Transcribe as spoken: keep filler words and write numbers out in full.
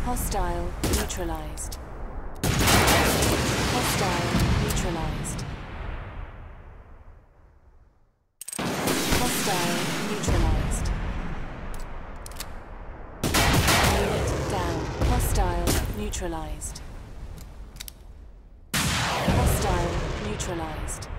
Hostile neutralized. Hostile neutralized. Hostile neutralized. Unit down. Hostile neutralized. Hostile neutralized.